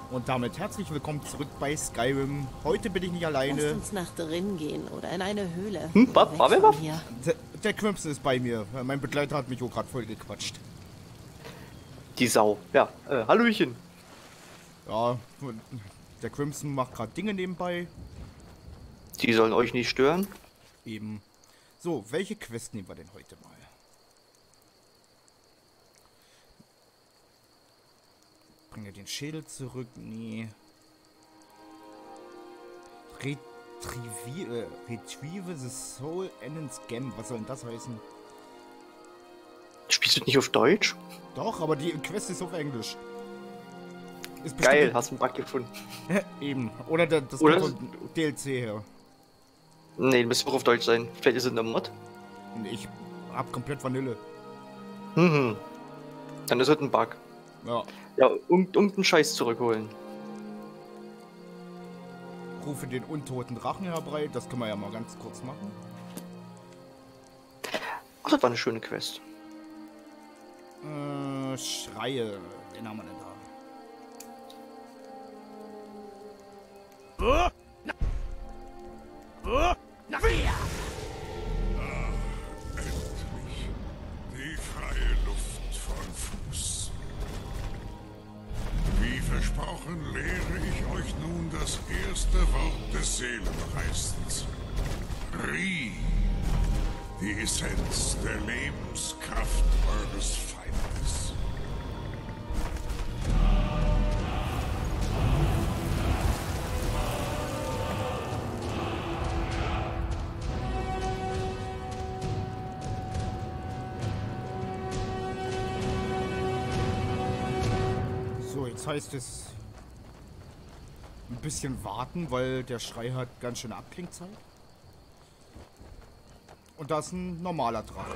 Und damit herzlich willkommen zurück bei Skyrim. Heute bin ich nicht alleine. Lasst uns nach drin gehen oder in eine Höhle. War wer? Der Quimps ist bei mir. Mein Begleiter hat mich auch gerade voll gequatscht. Die Sau. Ja, Hallöchen. Ja, der Crimson macht gerade Dinge nebenbei. Die sollen euch nicht stören. Eben. So, welche Quest nehmen wir denn heute mal? Bringe den Schädel zurück. Nee. Retrieve the Soul Enen's Gem. Was soll denn das heißen? Spielst du nicht auf Deutsch? Doch, aber die Quest ist auf Englisch. Ist Geil, hast einen Bug gefunden. Eben. Oder das Oder kommt von DLC her. Nee, du müsst auch auf Deutsch sein. Vielleicht ist es eine Mod. Ich hab komplett Vanille. Mhm. Dann ist es ein Bug. Ja. Ja, irgendeinen Scheiß zurückholen. Rufe den untoten Drachen herbei. Das können wir ja mal ganz kurz machen. Ach, das war eine schöne Quest. Schreie. Wen haben wir denn da? Endlich. Die freie Luft von Fuß. Wie versprochen lehre ich euch nun das erste Wort des Seelenreißens. Ri. Die Essenz der Lebenskraft eures Feindes. So, jetzt heißt es ein bisschen warten, weil der Schrei hat ganz schön Abklingzeit. Und da ist ein normaler Drache.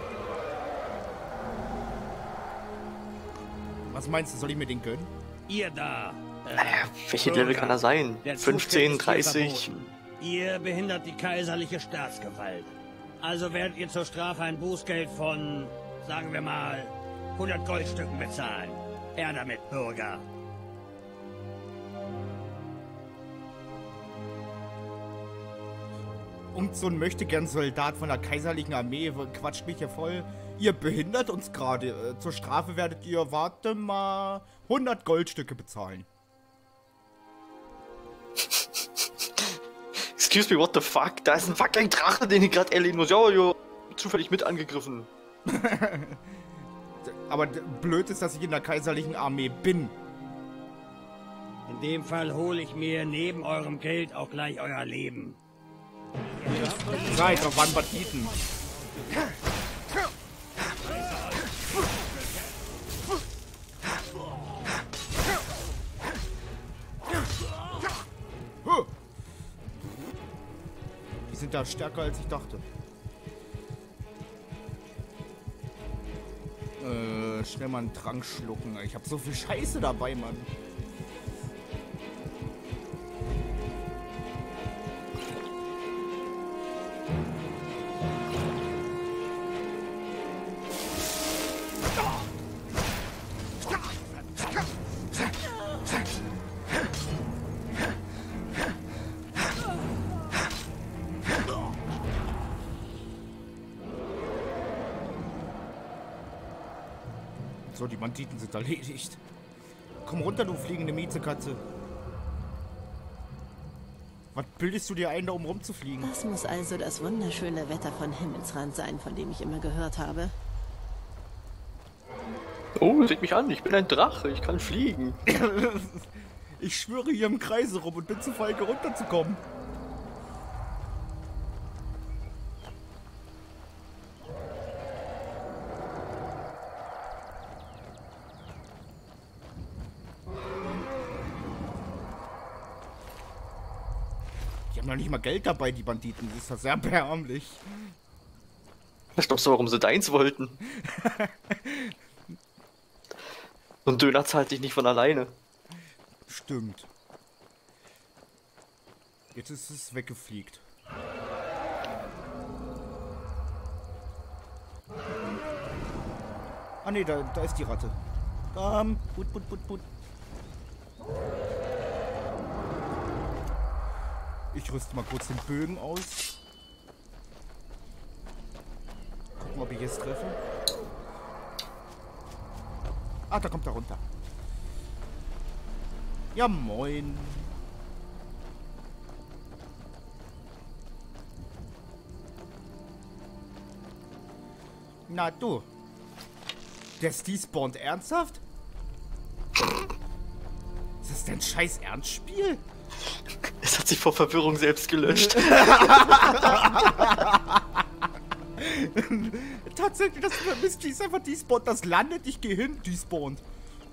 Was meinst du, soll ich mir den gönnen? Ihr da! Welche Level kann er sein? Der 15, Zutritt ist hier 30? verboten. Ihr behindert die kaiserliche Staatsgewalt. Also werdet ihr zur Strafe ein Bußgeld von, sagen wir mal, 100 Goldstücken bezahlen. Her damit, Bürger. Und so ein möchtegern Soldat von der kaiserlichen Armee quatscht mich hier voll. Ihr behindert uns gerade. Zur Strafe werdet ihr, warte mal, 100 Goldstücke bezahlen. Excuse me, what the fuck? Da ist ein fucking Drache, den ich gerade erleben muss. Ja, zufällig mit angegriffen. Aber blöd ist, dass ich in der kaiserlichen Armee bin. In dem Fall hole ich mir neben eurem Geld auch gleich euer Leben. Seid, auf wann Banditen. Die sind da stärker, als ich dachte. Schnell mal einen Trank schlucken. Ich habe so viel Scheiße dabei, Mann. So, die Banditen sind erledigt. Komm runter, du fliegende Miezekatze. Was bildest du dir ein, da oben rumzufliegen? Das muss also das wunderschöne Wetter von Himmelsrand sein, von dem ich immer gehört habe. Oh, seht mich an, ich bin ein Drache, ich kann fliegen. Ich schwöre hier im Kreise rum und bin zu feige runterzukommen. Die haben noch nicht mal Geld dabei, die Banditen. Das ist ja sehr erbärmlich. Was glaubst du, warum sie deins wollten? So ein Döner zahlt sich nicht von alleine. Stimmt. Jetzt ist es weggefliegt. Ah ne, da ist die Ratte. Put. Ich rüste mal kurz den Bögen aus. Gucken, ob ich jetzt treffe. Ah, da kommt er runter. Ja, moin. Na du. Der spawnt ernsthaft? Ist das denn ein scheiß Ernstspiel? Es hat sich vor Verwirrung selbst gelöscht. Tatsächlich, das Mystery ist einfach despawnt. Das landet, ich gehe hin, despawnt.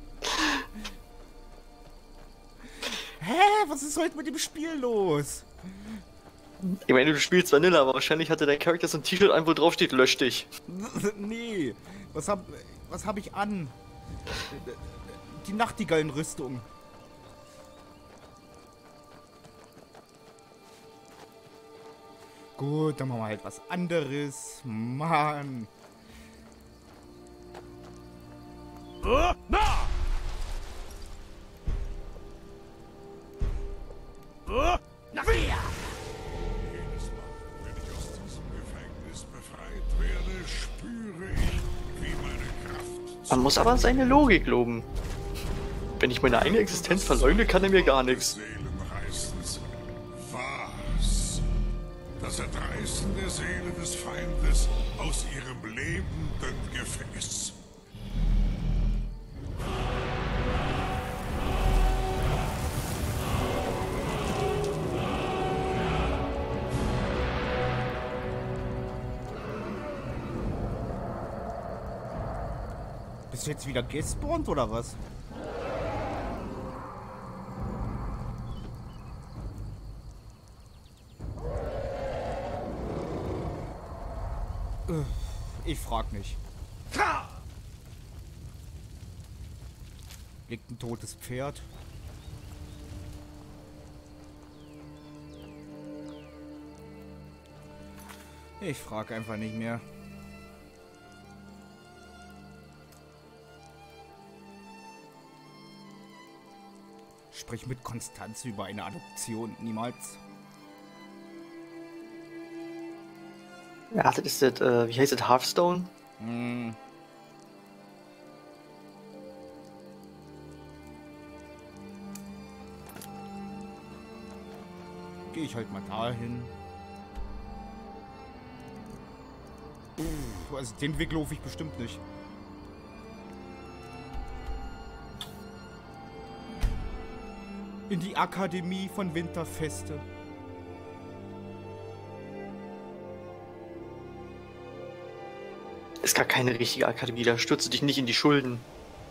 Hä? Was ist heute mit dem Spiel los? Ich meine, du spielst Vanilla, aber wahrscheinlich hatte dein Charakter so ein T-Shirt an, wo drauf steht, lösch dich. Nee. Was hab ich an? Die Nachtigallenrüstung. Gut, dann machen wir halt was anderes. Mann. Jedes Mal, wenn ich aus diesem Gefängnis befreit werde, spüre ich, wie meine Kraft Man muss aber seine Logik loben. Wenn ich meine eigene Existenz verleugne, kann er mir gar nichts. Seelenreißens was? Das Erdreißen der Seele des Feindes aus ihrem lebenden Gefäß. Bist du jetzt wieder gespawnt oder was? Ich frag nicht. Liegt ein totes Pferd. Ich frag einfach nicht mehr. Sprich mit Konstanz über eine Adoption. Niemals. Ja, das ist das, wie heißt das, Hearthstone? Hm. Gehe ich halt mal dahin. Also den Weg laufe ich bestimmt nicht. In die Akademie von Winterfeste. Ist gar keine richtige Akademie, da stürze dich nicht in die Schulden.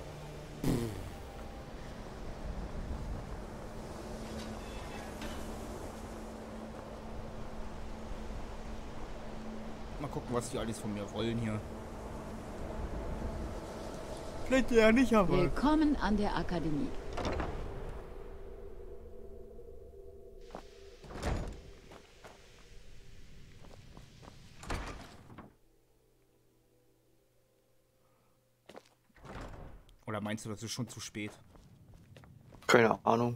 Mal gucken, was die alles von mir wollen hier. Vielleicht ja nicht, aber... Willkommen an der Akademie. Oder meinst du, das ist schon zu spät? Keine Ahnung.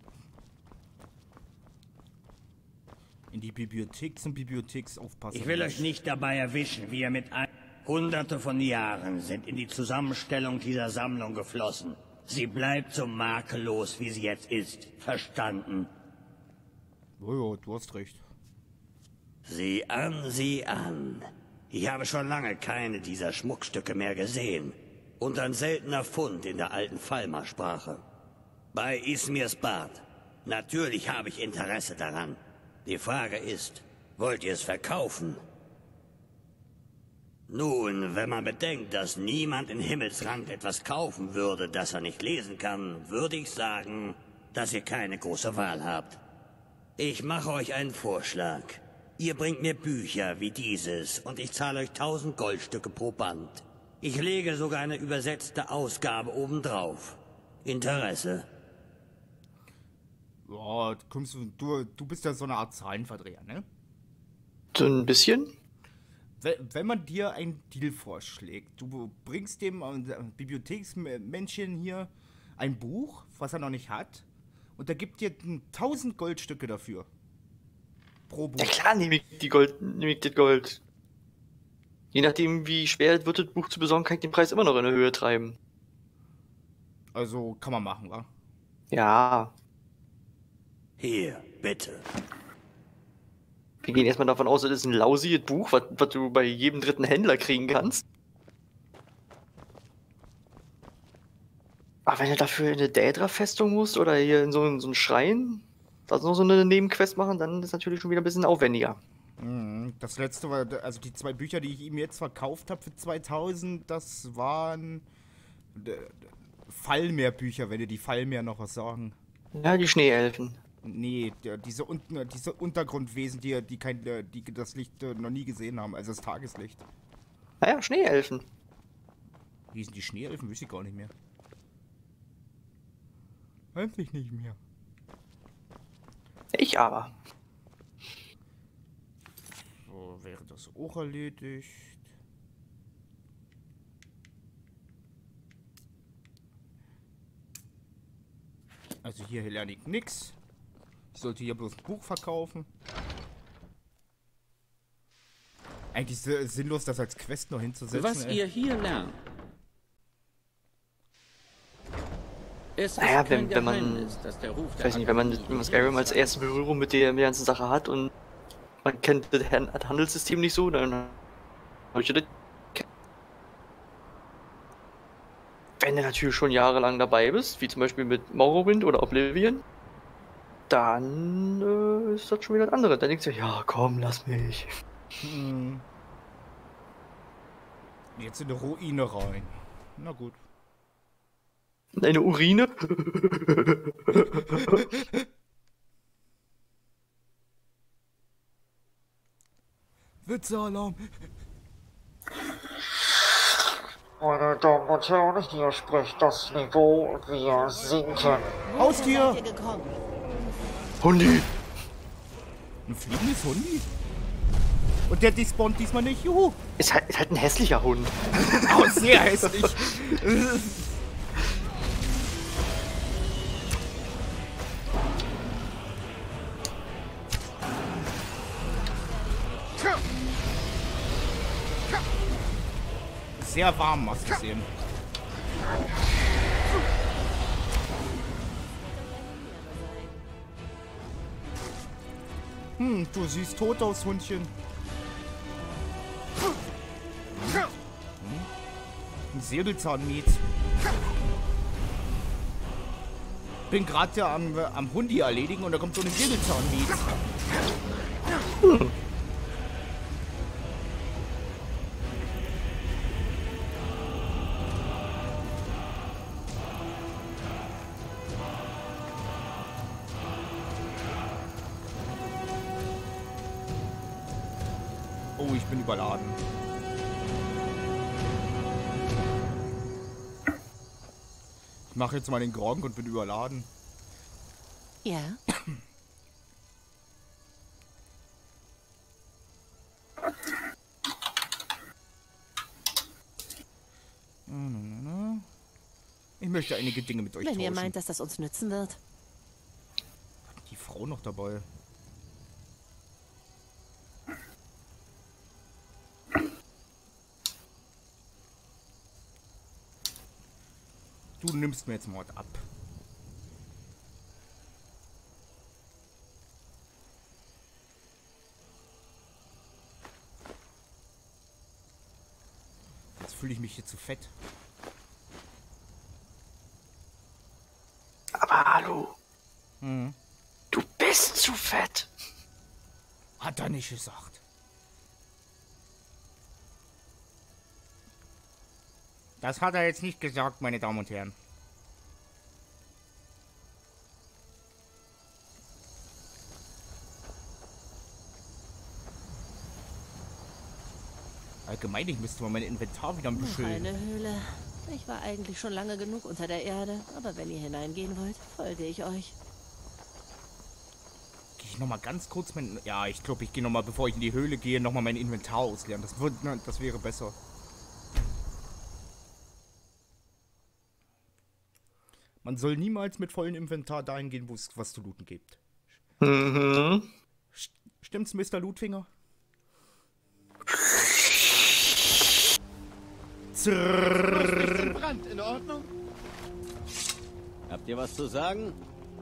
In die Bibliothek zum Bibliotheksaufpasser. Ich will euch nicht dabei erwischen, wie ihr mit ein... Hunderte von Jahren sind in die Zusammenstellung dieser Sammlung geflossen. Sie bleibt so makellos, wie sie jetzt ist. Verstanden? Oh ja, du hast recht. Sieh an, sieh an. Ich habe schon lange keine dieser Schmuckstücke mehr gesehen. Und ein seltener Fund in der alten Falmer-Sprache. Bei Ismirs Bad. Natürlich habe ich Interesse daran. Die Frage ist, wollt ihr es verkaufen? Nun, wenn man bedenkt, dass niemand in Himmelsrand etwas kaufen würde, das er nicht lesen kann, würde ich sagen, dass ihr keine große Wahl habt. Ich mache euch einen Vorschlag. Ihr bringt mir Bücher wie dieses und ich zahle euch 1000 Goldstücke pro Band. Ich lege sogar eine übersetzte Ausgabe obendrauf. Interesse? Ja, du bist ja so eine Art Zahlenverdreher, ne? So ein bisschen? Wenn man dir einen Deal vorschlägt, du bringst dem Bibliotheksmännchen hier ein Buch, was er noch nicht hat, und er gibt dir 1000 Goldstücke dafür. pro Buch. Ja klar, nehme ich das Gold. Je nachdem, wie schwer es wird, das Buch zu besorgen, kann ich den Preis immer noch in die Höhe treiben. Also kann man machen, wa? Ja, Hier, bitte. wir gehen erstmal davon aus, das ist ein lausiges Buch, was du bei jedem dritten Händler kriegen kannst. Aber wenn du dafür in eine Daedra-Festung musst oder hier in so einen Schrein, also noch so eine Nebenquest machen, dann ist es natürlich schon wieder ein bisschen aufwendiger. Das letzte war, also die 2 Bücher, die ich ihm jetzt verkauft habe für 2000, das waren Fallmeerbücher, wenn dir die Fallmeer noch was sagen. Ja, die Schneeelfen. Nee, diese Untergrundwesen, die das Licht noch nie gesehen haben, also das Tageslicht. Naja, Schneeelfen. Wie sind die Schneeelfen? Wüsste ich gar nicht mehr. Weiß ich nicht mehr. Ich aber. So, wäre das auch erledigt. Also hier lerne ich nix. Ich sollte hier bloß ein Buch verkaufen. Eigentlich sinnlos, das als Quest noch hinzusetzen. Was ihr hier lernt. Es ist Naja, kein wenn man, Geheimnis, dass der Ruf ich der weiß nicht, wenn man Skyrim als erste Berührung mit der ganzen Sache hat und man kennt das Handelssystem nicht so, dann habe ich das. Wenn du natürlich schon jahrelang dabei bist, wie zum Beispiel mit Morrowind oder Oblivion, dann ist das schon wieder das andere. Dann denkst du, ja komm, lass mich. Jetzt in eine Ruine rein. Na gut. Eine Urine? Witzealarm. Meine Damen und Herren, hier spricht das Niveau. Wir sinken. Haustier! Seid ihr gekommen? Hundi! Ein fliegendes Hundi? Und der despawnt diesmal nicht. Juhu! Ist halt ein hässlicher Hund. Oh, sehr hässlich. Sehr warm, hast du gesehen. Du siehst tot aus, Hundchen. Ein Säbelzahnmet. Bin gerade ja am Hundi erledigen und da kommt so ein Säbelzahnmet. Oh, ich bin überladen. Ich mache jetzt mal den Gronk und bin überladen. Ja? Ich möchte einige Dinge mit euch Wenn tauschen. ihr meint, dass das uns nützen wird. Die Frau noch dabei. Du nimmst mir jetzt Mord ab. Jetzt fühle ich mich hier zu fett. Aber hallo. Du bist zu fett. Hat er nicht gesagt. Das hat er jetzt nicht gesagt, meine Damen und Herren. Allgemein, ich müsste mal mein Inventar wieder ein Noch bisschen... eine Höhle. Ich war eigentlich schon lange genug unter der Erde, aber wenn ihr hineingehen wollt, folge ich euch. Gehe ich nochmal ganz kurz mein... Ja, ich glaube, ich gehe nochmal, bevor ich in die Höhle gehe, nochmal mein Inventar ausleeren. Das wäre besser. Man soll niemals mit vollem Inventar dahin gehen, wo es was zu looten gibt. Stimmt's, Mr. Ludwinger? Zrrrr. Brand, in Ordnung? Habt ihr was zu sagen?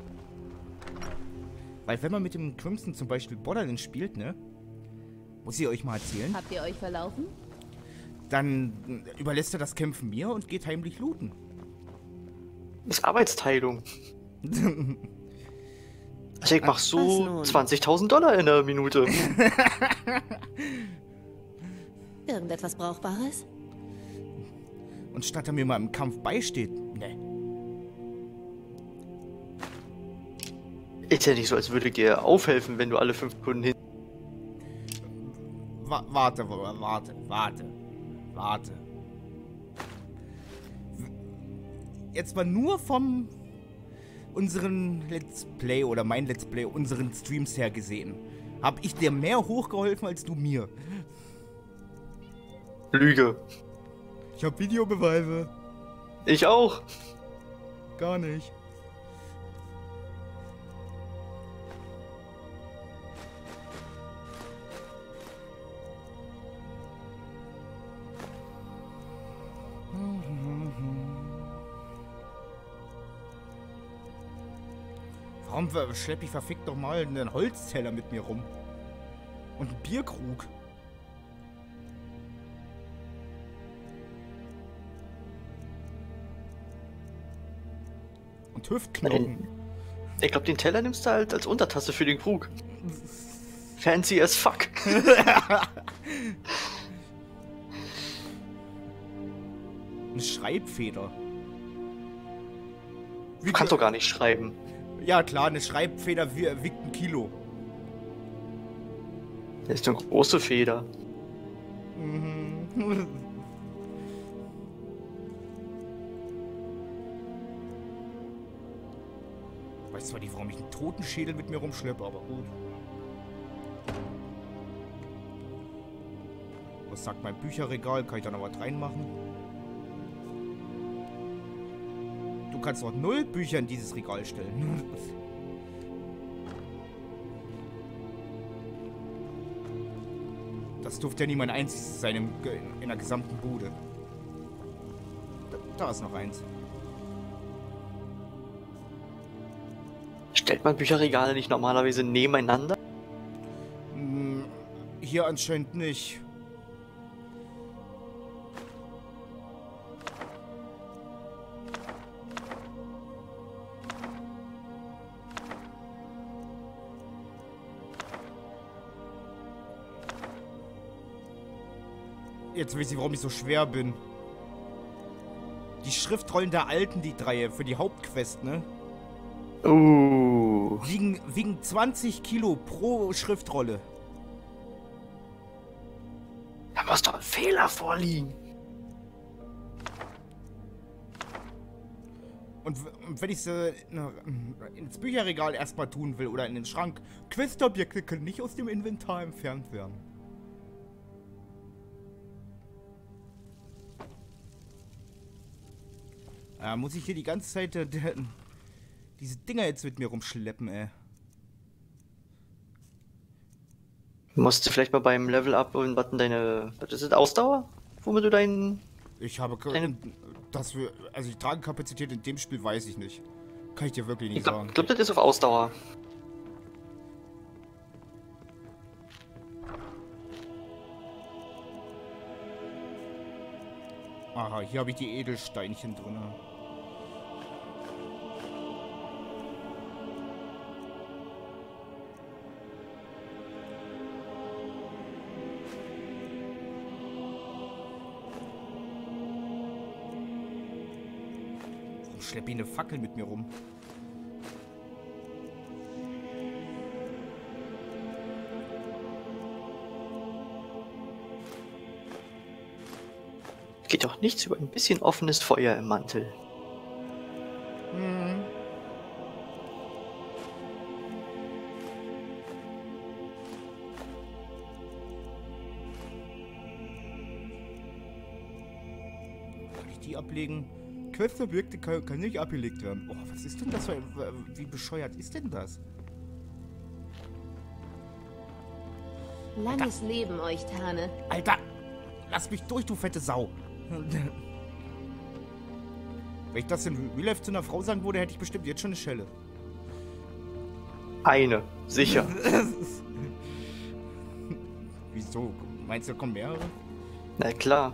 Weil wenn man mit dem Crimson zum Beispiel Borderlands spielt, ne? Muss ich euch mal erzählen. Habt ihr euch verlaufen? Dann überlässt er das Kämpfen mir und geht heimlich looten. Das ist Arbeitsteilung. Also ich mach so Was nun? 20.000 Dollar in der Minute. Irgendetwas Brauchbares? Und statt er mir mal im Kampf beisteht, ne. Ist ja nicht so, als würde ich dir aufhelfen, wenn du alle 5 Sekunden hin... Warte. Jetzt mal nur vom unseren Let's Play oder mein Let's Play, unseren Streams her gesehen. Hab ich dir mehr hochgeholfen als du mir. Lüge. Ich hab Videobeweise. Ich auch. Gar nicht. Warum schlepp ich verfickt doch mal einen Holzteller mit mir rum? Und einen Bierkrug. Und Hüftknochen. Ich glaube, den Teller nimmst du halt als Untertasse für den Krug. Fancy as fuck. Eine Schreibfeder. Du kannst doch gar nicht schreiben. Ja klar, eine Schreibfeder wiegt 1 Kilo. Das ist eine große Feder. Mhm. Weiß zwar nicht, warum ich einen Totenschädel mit mir rumschleppe, aber gut. Was sagt mein Bücherregal? Kann ich da noch was reinmachen? Du kannst noch 0 Bücher in dieses Regal stellen. Das durfte ja niemand einziges sein in der gesamten Bude. Da ist noch eins. Stellt man Bücherregale nicht normalerweise nebeneinander? Hier anscheinend nicht. Jetzt weiß ich, warum ich so schwer bin. Die Schriftrollen der Alten, die 3 für die Hauptquest, ne? Wiegen 20 Kilo pro Schriftrolle. Da muss doch ein Fehler vorliegen. Und wenn ich sie ins Bücherregal erstmal tun will oder in den Schrank, Questobjekte können nicht aus dem Inventar entfernt werden. Muss ich hier die ganze Zeit diese Dinger jetzt mit mir rumschleppen, ey. Musst du vielleicht mal beim Level Up und was deine... Was ist das? Ausdauer? Womit du deinen... Ich habe keine... Also die Tragekapazität in dem Spiel weiß ich nicht. Kann ich dir wirklich nicht sagen. Ich glaube, das ist auf Ausdauer. Aha, hier habe ich die Edelsteinchen drin. Warum schleppe ich eine Fackel mit mir rum? Geht doch nichts über ein bisschen offenes Feuer im Mantel. Kann ich die ablegen? Questobjekte kann nicht abgelegt werden. Oh, was ist denn das? Wie bescheuert ist denn das? Langes Leben euch, Tane. Alter, lass mich durch, du fette Sau. Wenn ich das in Real Life zu einer Frau sagen würde, hätte ich bestimmt jetzt schon eine Schelle. Eine, sicher. Wieso? Meinst du, da kommen mehrere? Na klar.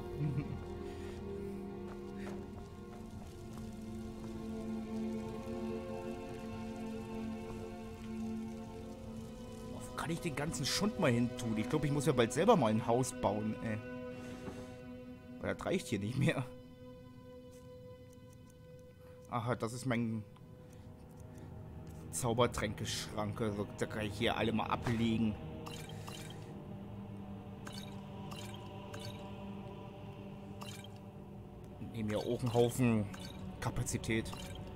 Wo kann ich den ganzen Schund mal hin tun? Ich glaube, ich muss ja bald selber mal ein Haus bauen, ey. Weil das reicht hier nicht mehr. Aha, das ist mein Zaubertränkeschrank. Also, da kann ich hier alle mal ablegen. Nehmen ja auch einen Haufen Kapazität.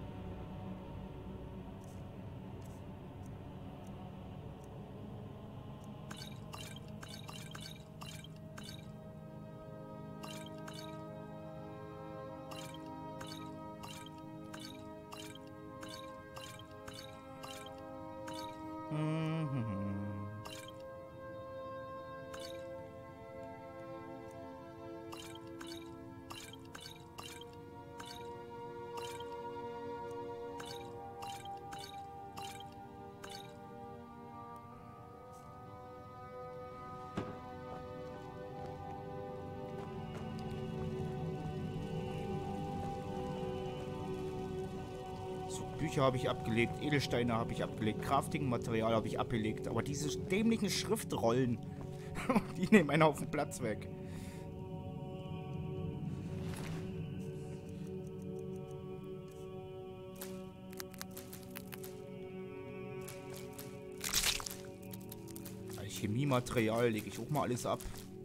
Bücher habe ich abgelegt, Edelsteine habe ich abgelegt, Crafting-Material habe ich abgelegt. Aber diese dämlichen Schriftrollen, die nehmen einen Haufen Platz weg. Chemiematerial lege ich auch mal alles ab.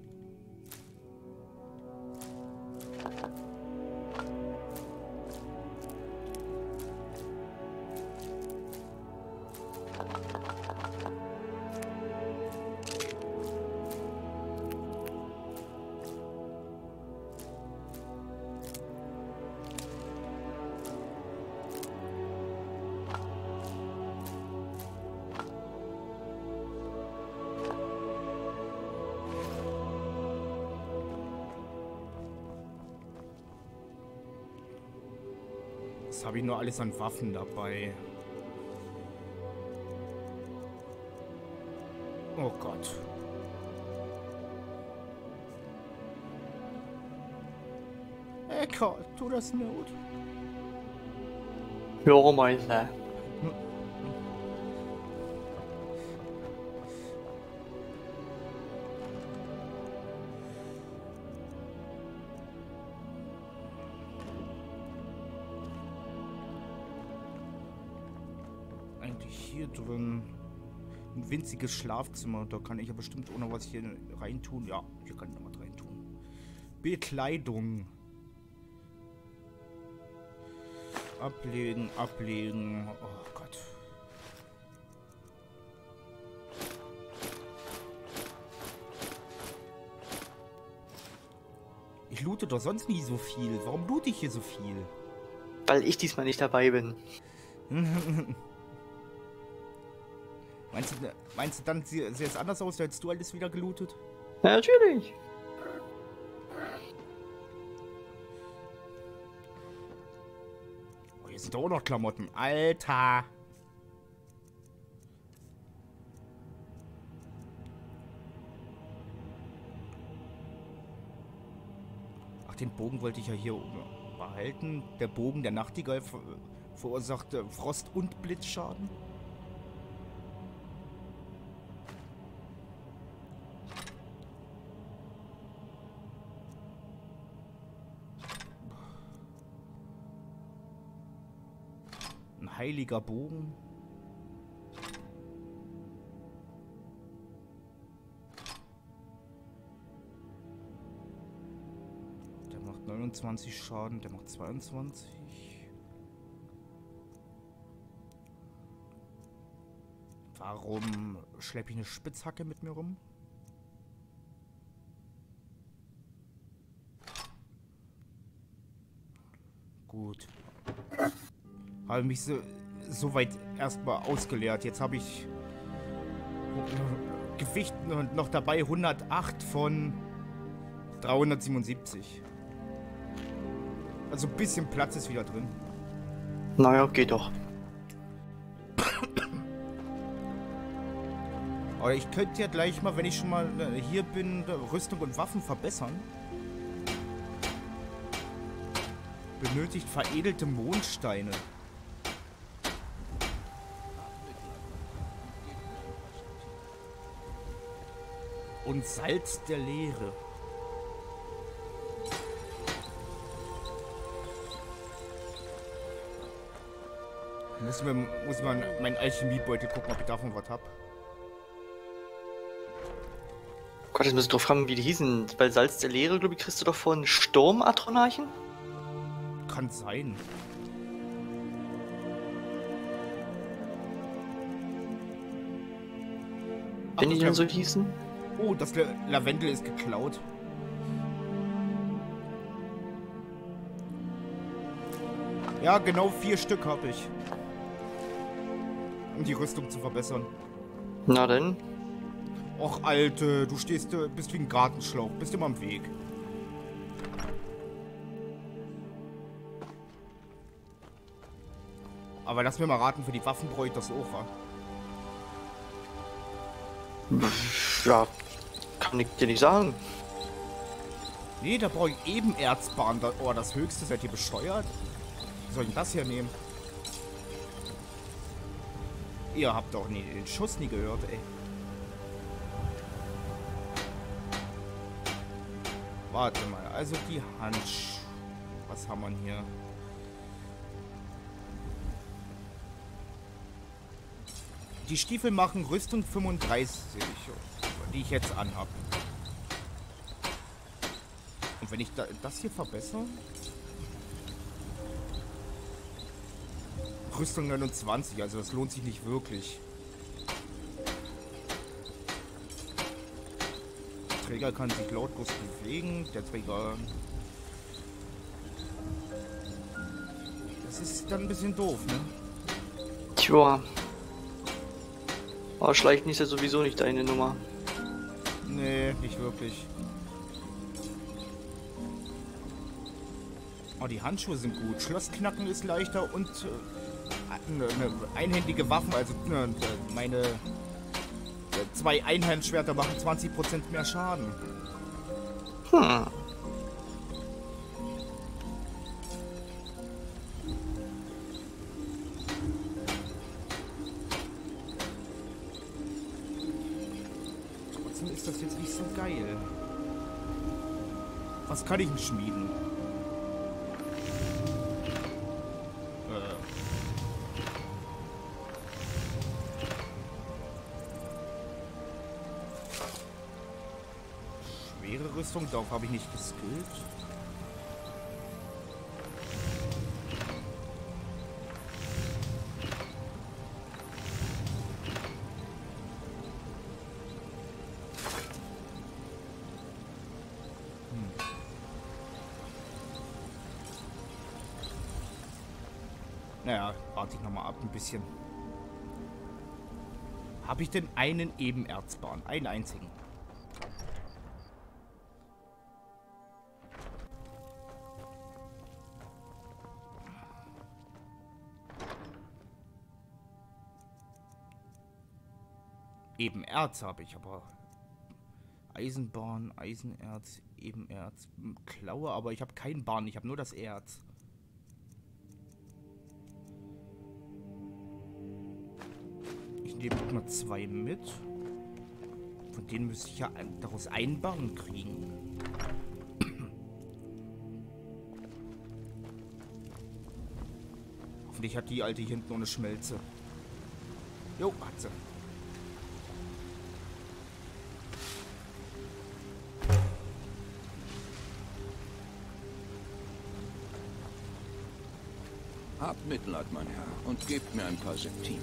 Was habe ich nur alles an Waffen dabei? Oh Gott. Eckart, tu das Not. Ja, Meister. Hier drin ein winziges Schlafzimmer. Da kann ich ja bestimmt auch noch was hier reintun. Ja, hier kann ich noch was reintun. Bekleidung. Ablegen, ablegen. Oh Gott. Ich loote doch sonst nie so viel. Warum loote ich hier so viel? Weil ich diesmal nicht dabei bin. Meinst du dann, sieht es anders aus, als du alles wieder gelootet? Ja, natürlich. Oh, hier sind doch auch noch Klamotten. Alter! Ach, den Bogen wollte ich ja hier behalten. Der Bogen der Nachtigall verursachte Frost- und Blitzschaden. Heiliger Bogen. Der macht 29 Schaden, der macht 22. Warum schleppe ich eine Spitzhacke mit mir rum? Gut. Habe mich so weit erstmal ausgeleert. Jetzt habe ich Gewicht noch dabei 108 von 377. Also ein bisschen Platz ist wieder drin. Naja, geht doch. Aber ich könnte ja gleich mal, wenn ich schon mal hier bin, Rüstung und Waffen verbessern. Benötigt veredelte Mondsteine. Und Salz der Leere. Muss man meinen Alchemiebeutel gucken, ob ich davon was hab. Gott, jetzt muss ich doch fragen, wie die hießen. Bei Salz der Leere, glaube ich, kriegst du doch von Sturmatronarchen? Kann sein. Wenn die dann so hießen? Oh, das Lavendel ist geklaut. Ja, genau 4 Stück habe ich. Um die Rüstung zu verbessern. Na denn? Och, Alte, du bist wie ein Gartenschlauch. Bist immer am Weg. Aber lass mir mal raten, für die Waffen brauche ich das auch, wa? Ja, kann ich dir nicht sagen. Nee, da brauche ich eben Erzbahn. Oh, das Höchste, seid ihr bescheuert? Wie soll ich das hier nehmen? Ihr habt doch nie den Schuss nie gehört, ey. Warte mal, also die Handschuhe. Was haben wir hier? Die Stiefel machen Rüstung 35, die ich jetzt anhab. Und wenn ich das hier verbessere? Rüstung 29, also das lohnt sich nicht wirklich. Der Träger kann sich lautlos bewegen. Der Träger... Das ist dann ein bisschen doof, ne? Tja. Aber Schleichen ist ja sowieso nicht deine Nummer. Nee, nicht wirklich. Oh, die Handschuhe sind gut. Schlossknacken ist leichter und eine einhändige Waffen, also meine 2 Einhandschwerter machen 20% mehr Schaden. Hm. Trotzdem ist das jetzt nicht so geil. Was kann ich denn schmieden? Schwere Rüstung, darauf habe ich nicht geskillt. Naja, warte ich nochmal ab ein bisschen. Habe ich denn einen Ebenerzbahn? Einen einzigen? Ebenerz habe ich, aber Eisenbahn, Eisenerz, Ebenerz, Klaue, aber ich habe keinen Bahn, ich habe nur das Erz. Ich nehme mal 2 mit. Von denen müsste ich ja daraus einen Barren kriegen. Hoffentlich hat die alte hier hinten noch eine Schmelze. Jo, hat sie. Habt Mitleid, mein Herr, und gebt mir ein paar Septime.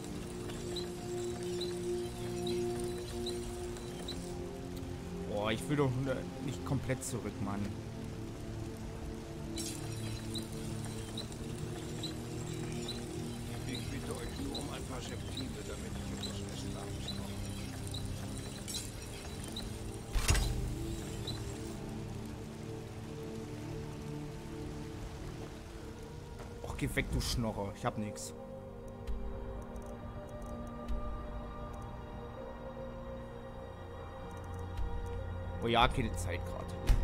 Boah, ich will doch nicht komplett zurück, Mann. Ich bitte euch nur um ein paar Septime, damit ich das Essen abends koche. geh weg, du Schnorrer. Ich hab nix. Oh ja, keine Zeit gerade.